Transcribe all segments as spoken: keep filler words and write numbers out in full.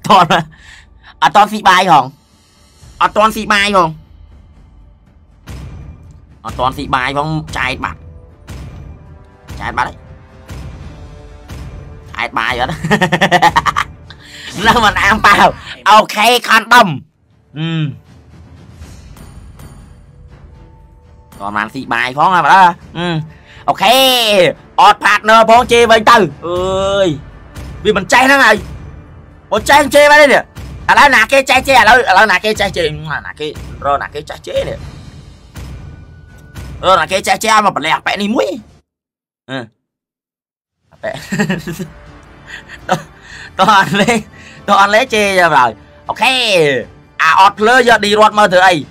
toàn à toàn phi bài hòn à toàn phi bài hòn à toàn phi bài hòn trai bạn trai bạn đấy trai bài rồi đó nó mình ăn bao ok con đâm ừ còn màn phi bài phóng mà đó ừ ok odd partner phóng chê với từ ơi vì mình chay nó này một chay chê vào đây nè à đó là cái chay chê à đó là cái chay chê là cái rồi là cái chay chê nè rồi là cái chay chê mà bật lẹ bẹ đi mũi ừ toàn lấy toàn lấy chê rồi ok à odd lơ giờ đi rót mơ từ đây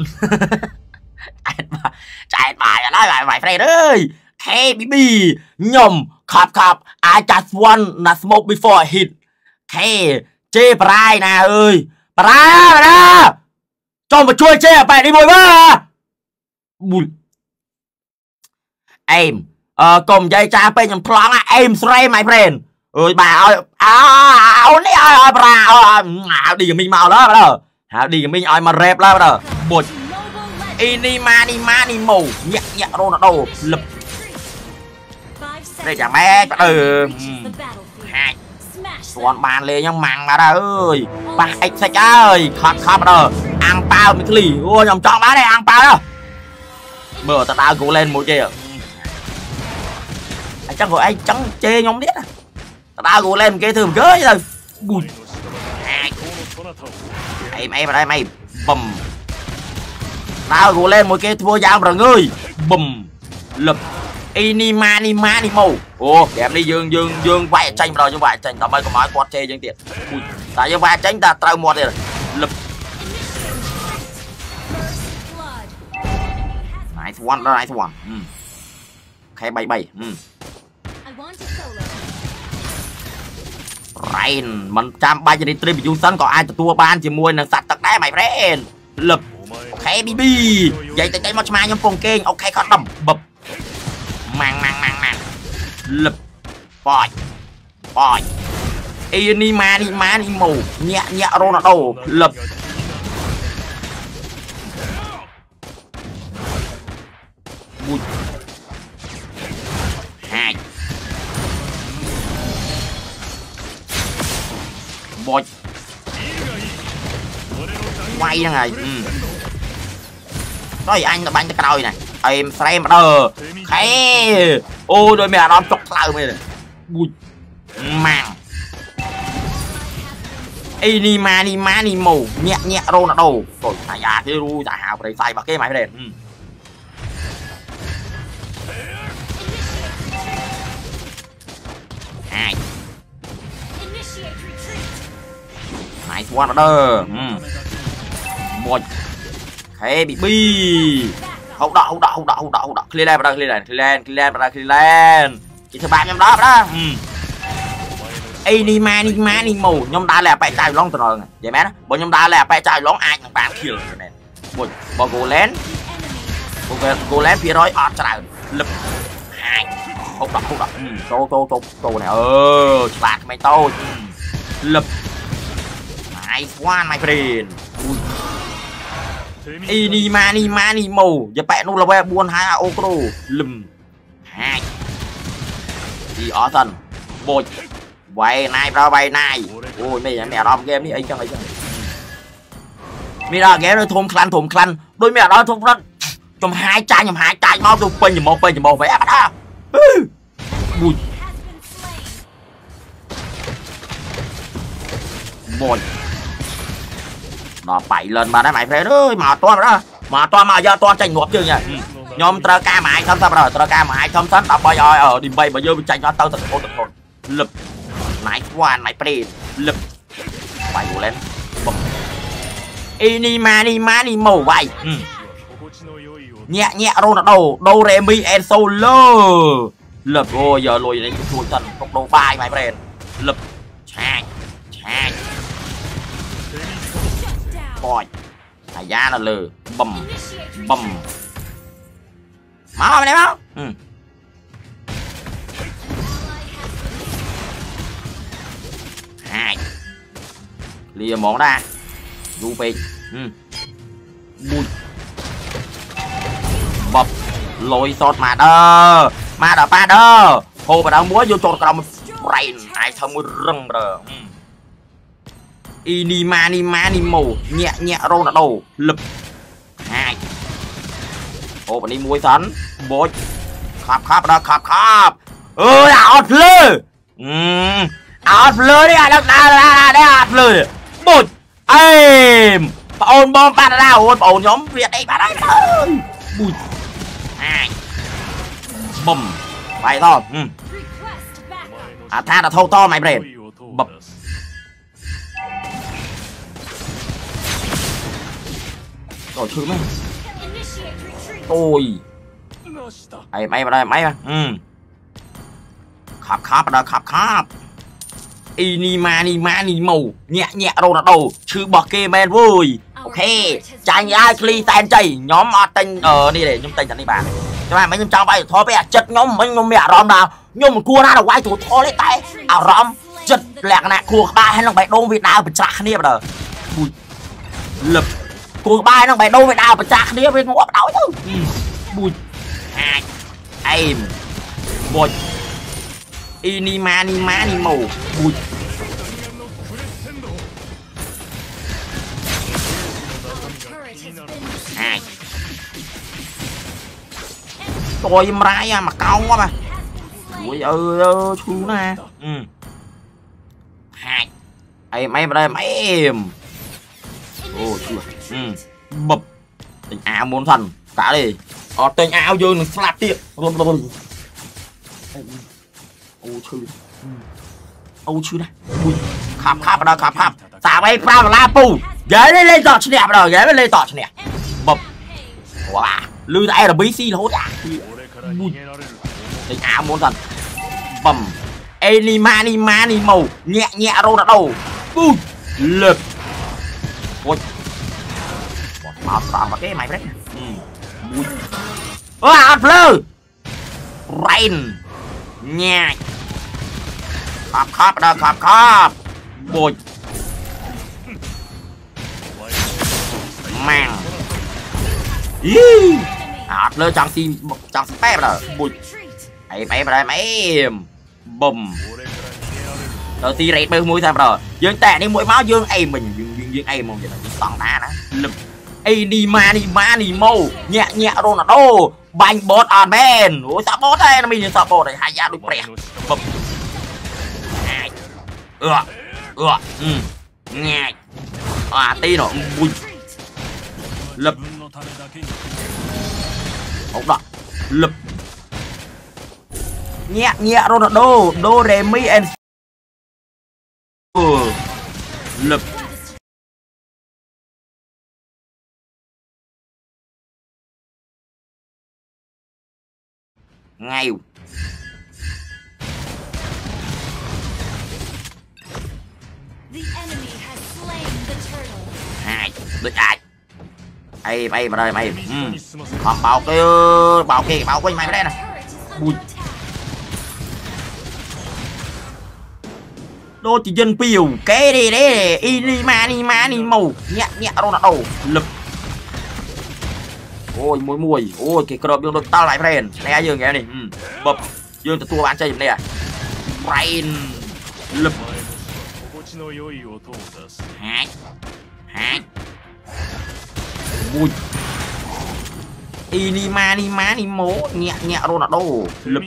chạy bài ở đó bài bài Fred ơi hey baby nhom khập khập I just want to smoke before I hit hey chê bài nè ơi bài nè cho một chuôi chê bài đi bồi ba bùi em ờ cùng dây cha pe nhầm plong á em stray my friend ơi bà ơi áo này ơi bà đi mình màu đó đó hả đi mình ơi mà rep đó đó bột Inima ni ma ni mù nhẹ nhẹ Ronaldo lập đây chẳng mẹ ừ hai còn bàn lên nhưng mặn mà ơi ba x sạch ơi khóc khóc rồi ăn bao Mengly ôi nhầm chọn bá đây ăn bao đó bữa ta tao cụ lên một kìa anh chắc rồi anh trắng chê nhóm biết à tao cụ lên cái thường cưới rồi bùi em em ở đây mày bầm tao gù lên một cái thua dao rồi ngươi bùm lập inima ni ma ni mù ồ đẹp đi dương dương dương vai tranh rồi như vậy tranh tao mới có nói quạt chê dương tiền tại như vai tranh ta trao một rồi lập nice one đó nice one ừ. Ok bay bay ừ. Rain mình trăm ba cho đi trim bị sân có ai tua ban chỉ mua là sạch tật đá mày friend lập ok baby vậy tay tay mà mai nhóm phong kênh ok con đầm bập mang mang mang mang lập bòi bòi inima ni ma ni mù nhẹ nhẹ Ronaldo lập bùi hai bòi quay ra này ừ. Rồi anh là bánh cái đôi này em xem đờ khé ôi đôi mẹ nó chọc lao mày này bùi màng inima ni ma ni mù nhẹ nhẹ Ronaldo rồi thằng già kia ru giả hào phải sai vào cái máy đèn ừ. Hai nice one đó ừ. Một hey bị bi hậu đỏ hậu đỏ hậu đỏ hậu đỏ hậu đỏ clear lên vào đây clear lên clear lên clear lên vào đây clear lên chỉ thứ ba nhóm đó đó ừ. Inima ni ma ni mù nhóm ta là phải chạy long từ rồi vậy mẹ đó bọn nhóm ta là phải chạy long ai thằng bạn kill này một bọn cô lén cô lén phía đó ọt chạy lực hai hậu đỏ hậu đỏ tô tô tô tô này ơ bạn mày tô lực nice one my friend inima ni ma ni mù giờ bạn nu là về buôn hai ô tô lùm hai đi ở sân bồi vậy này ra vậy này ôi mày mẹ đom game đi ấy cho ấy cho mày ra game nó thùng khăn thùng khăn đôi mẹ đó thùng khăn trong hai chai nhầm hai chai máu tôi pin một pin một vẽ đó bùi bồi nó bảy lên mà đấy mày phê ơi mà to đó mà to mà giờ to tranh ngộp chưa nhỉ nhóm trơ ca mà ai thâm thâm rồi trơ ca mà ai thâm thâm đọc bây giờ ở đi bay bây giờ tranh nó tao thật ôn thật hồn lập nãy quan nãy pre lập bay lên inima ni ma ni màu vậy nhẹ nhẹ Ronaldo do re mi and solo lập ôi giờ lùi lên chui thần tốc độ bay mày pre lập chang chang coi thầy da nó lừa bầm bầm máu mày đấy máu ừ. Hai lìa món ra du về bùi bập lôi sọt mà đơ mà đờ ba đơ hồ bà đang múa vô trộn cầm brain ai thầm mới rừng rồi inima nima nimo nhẹ nhẹ rô là đồ lực hai ô bà đi muối sắn bôi khắp khắp đó khắp khắp ơi ảo lư ảo lư đi à đâu ra đây ảo lư bột em ôn bom ba ra ôn ôn nhóm việt đây bà đây bùi hai bầm vậy thôi à tha là thâu to mày bền bập rồi thứ mấy tôi ai mấy vào đây mấy ừ khắp khắp đó khắp khắp inima nima nimo nhẹ nhẹ đâu là đâu chứ bọc kê men vui ok chạy ai cli tan chạy nhóm ở tên ờ đi để nhóm tên chẳng đi bàn cho bạn mấy nhóm trong bay thôi bây giờ chật nhóm mấy nhóm mẹ rom nào nhưng mà cua ra là quay thủ thôi lấy tay ảo rom chật lẹt nè cua ba hay là bảy đô Việt Nam bị chặt nè bây bùi lập cua ba nó bảy đô Việt Nam bị chặt nè bên ngõ đói chứ bùi hai em một inima nima nimo bùi hai tôi em rai à mà cong quá mà ui ơi ơi chú nè ừ hai em em đây mấy em ô chưa ừ bập tình áo muốn thần cả đi ờ tình áo vô nó slap tiệt luôn luôn ô chưa ô chưa nè ui khắp khắp ở đây khắp khắp sao ấy ra là pu ghế lên lên tọt đẹp rồi ghế lên tọt nè bập wow lư tay là bí xi là hốt à tình áo muốn thần bầm enima nima ni màu nhẹ nhẹ đâu đã đâu bùi lực ôi bảo toàn vào cái mày đấy bùi à fleur rain nhẹ khắp khắp đó khắp khắp bùi mang ý à fleur chẳng xin chẳng xin phép rồi bùi ấy mấy đây mấy bùm đầu tiên rệt bơ mũi sao rồi dương tè đi mũi máu dương ấy mình dương dương dương ấy mong vậy là toàn đá đó lực ấy đi ma đi ma đi mâu nhẹ nhẹ rồi là đô banh bot on ben ôi sao bot đây nó mình sao bot này hai da đôi bẹt bùm hai ừa ừa ừ nhẹ à tí nó bùi lực không đó lực nhẹ nhẹ rồi là đô đô re mi and ừ. Lực ngay hai được ai ai mày mà đây mày ừ. Còn bảo cái bảo kì bảo quanh mày đây này bùi đô chỉ dân piều cái đi đấy inima nima ni màu nhẹ nhẹ đâu là đầu lực ôi mùi mùi ôi cái cờ dương được tao lại friend nè dương nghe này ừ. Bập dương từ tua bán chơi này à brain lực hai hai mùi inima nima ni mố nhẹ nhẹ đâu là đâu lực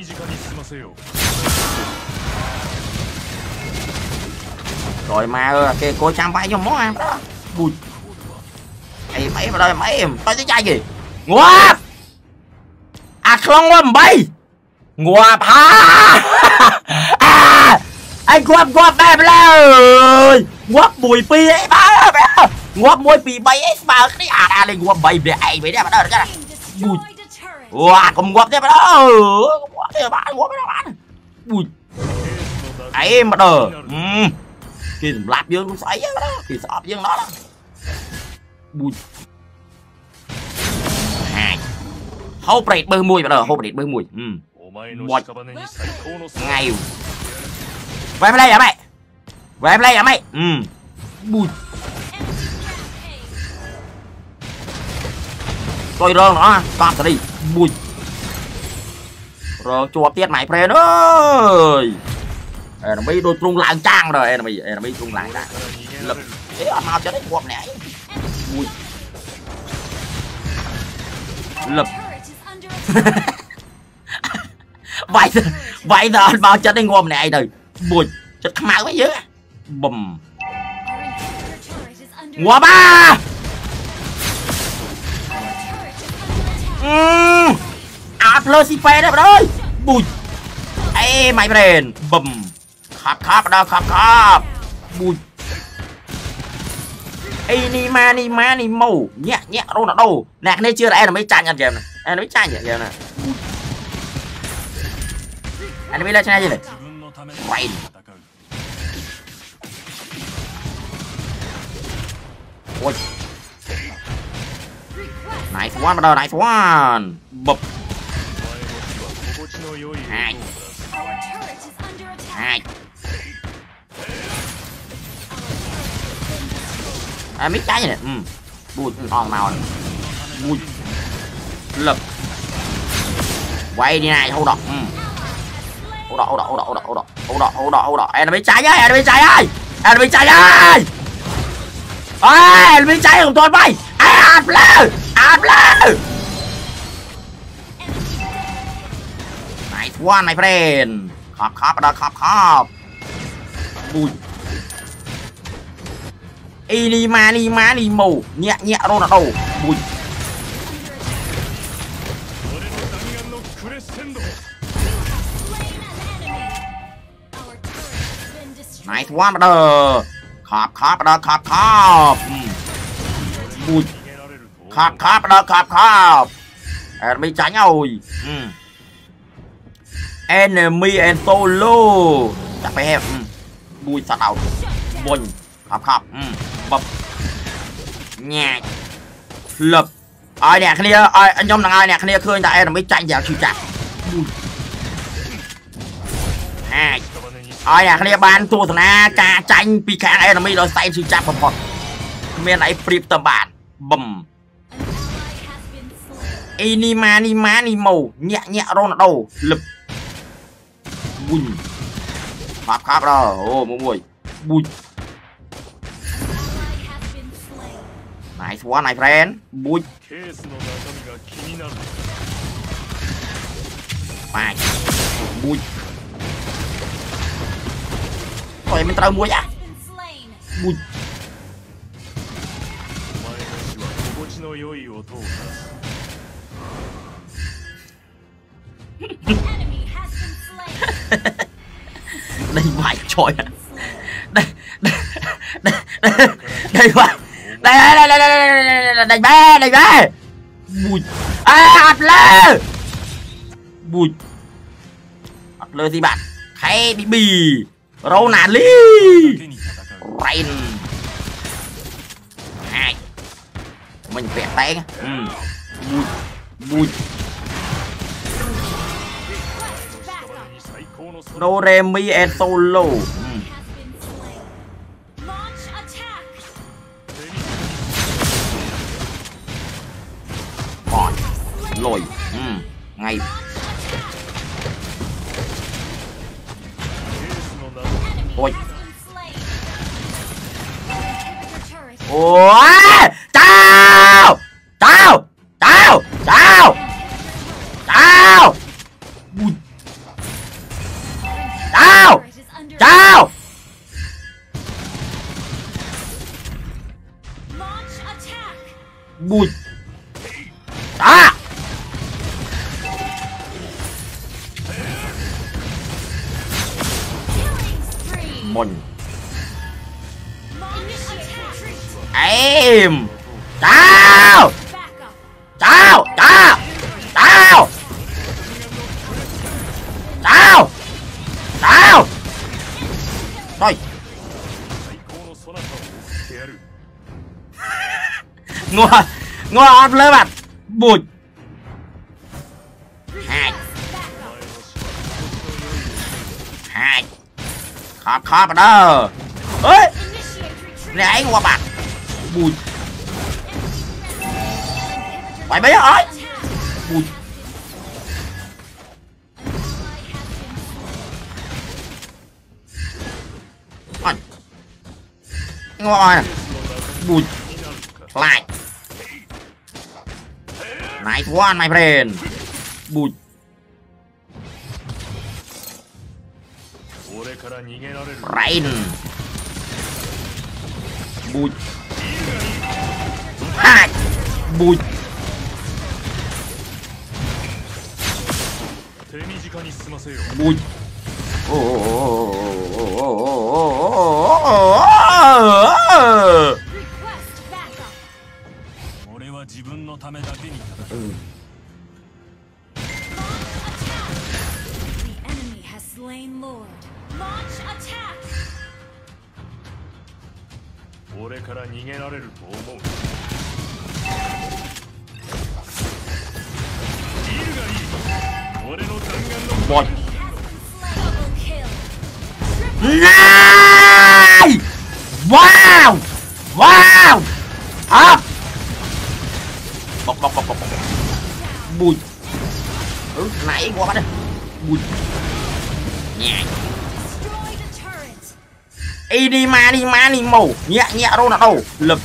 rồi mà kìa cô chăm bay cho món ăn đó bùi ấy mấy vào đây mấy em tới cái chai gì ngoạp à không quá bay ngoạp ha à anh ngoạp ngoạp đây rồi ngoạp bùi pi ấy ba ngoạp môi pi bay ấy mà cái à à lên ngoạp bay để ai vậy đấy mà đó cái này bùi wow còn ngoạp thế mà đó ngoạp thế bạn ngoạp thế bạn bùi ấy mà đờ kia lạp dương cũng xoáy đó kia sọp dương đó đó bùi hai hô bệt bơ mùi vào đó hô bệt bơ mùi ừ một ngày về đây hả mày về đây hả mày ừ bùi tôi rơ nó con đi bùi rồi chùa tiết mày phê ơi nó mới đôi trung lạng trang rồi nó mới nó mới trung lạng trang lập thế ở mau cho đấy quật này bùi lập vậy vậy giờ bao chân đi ngồm này rồi bùi chất máu mấy dữ bùm ngõ ba áp lơ xì phê đấy ơi bùi ê mày bền bùm khắp khắp đó khắp khắp bùi ê ni ma ni ma ni màu nhẹ nhẹ đâu nó đâu nè cái này chưa là em nó mới tranh ăn game này em nó mới tranh nhận game này anh mới lên cho này gì này quay ôi nice one bắt đầu nice one bụp hai hai à mấy trái này ừ bùi ngon nào này bùi lập quay đi này hô đọc ừ hô đọc hô đọc hô đọc hô đọc hô đọc hô đọc hô đọc hô đọc em là mấy trái ấy em là mấy trái ấy em là mấy trái ấy ê em là mấy trái của tôi bay áp lơ áp lơ nice one my friend khóc khóc đó khóc khóc bùi Inima ni ma ni màu nhẹ nhẹ đâu là đâu bùi nice one bắt đầu khóc khóc đó khóc khóc bùi khóc khóc đó khóc khóc enemy tránh rồi enemy and solo chắc phải hẹp bùi sát đầu bùi khóc khóc bập nhạc lập ai nè kia ai anh trong là ai nè kia khơi tại em là mới tranh vào chịu chặt hai ai nè kia ban tua thằng na ca tranh pi khang em là mới đòi say chịu chặt một một miền này flip tầm bản bầm inima ni má ni màu nhẹ nhẹ đâu là đâu lập bùi khóc khóc đó ô mùi bùi nice one my friend bùi phải bùi rồi mình trao bùi à bùi đây vài trời đây đây đây đây vài đây đây đây đây đây bé đây bé bùi à áp lơ bùi áp lơ gì bạn hay bị bì râu nà li rain hai mình vẹn tay ừ. bùi bùi do re mi and solo ừ. lồi ừ. ngay ôi ôi chào chào chào chào chào bùi chào chào bùi à mình em chào chào chào chào chào chào thôi ngồi ngồi áp lên mặt bụi hai hai khóc khóc ở đó ơi này qua bạn bùi mày biết rồi bùi ngon bùi lại nice one my friend bùi rain bùi hai bùi bùi một này wow wow hả bọc bọc bọc bọc bùi ừ nãy qua bắt đây bùi nhẹ y đi ma đi ma đi màu nhẹ nhẹ đâu nào đâu lực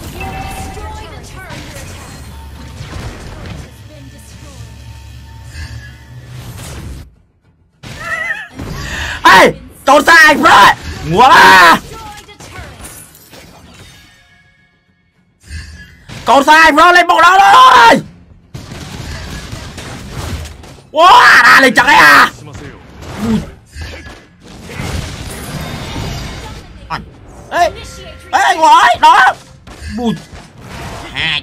ê cậu sai rồi wow cậu sai rồi lên bộ đó rồi wow ra lên chẳng ấy à ê ê ngồi đó bùi hai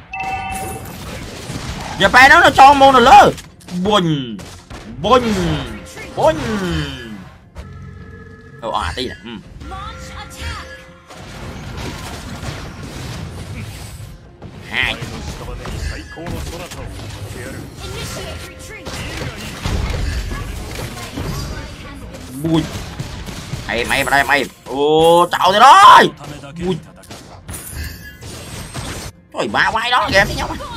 giờ phải nó cho môn rồi lơ buồn buồn buồn ờ à tí nè hai bùi mày mày vào đây mày ô chào rồi đó bùi rồi ba quay đó kìa với nhau mà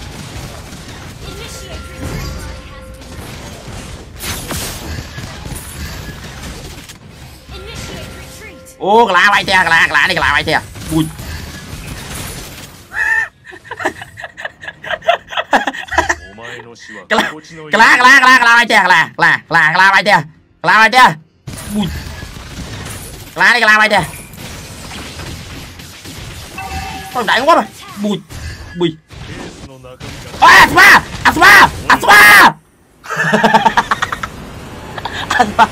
ô lá bay theo lá lá đi lá bay theo bùi cái lá cái lá cái lá cái lá bay theo là là là lá bay theo lá bay theo bùi lá đi lá bay theo con đại quá rồi bùi bùi asma asma asma asma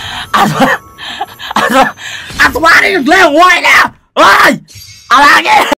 asma asma đi leo ngoài nè ơi à là cái